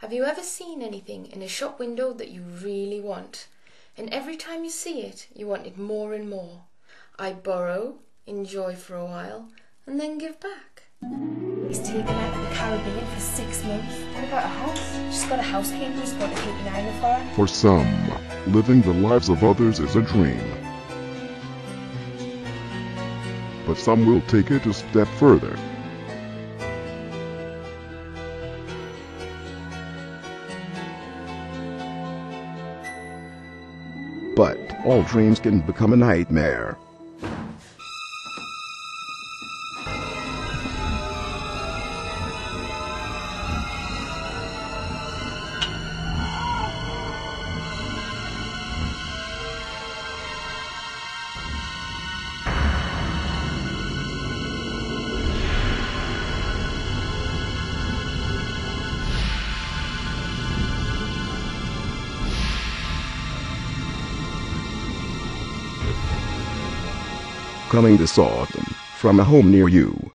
Have you ever seen anything in a shop window that you really want? And every time you see it, you want it more and more. I borrow, enjoy for a while, and then give back. He's taken out to the Caribbean for 6 months. What about a house? She's got a housekeeper who's got to keep an eye for her. For some, living the lives of others is a dream. But some will take it a step further. But all dreams can become a nightmare. Coming this autumn, from a home near you.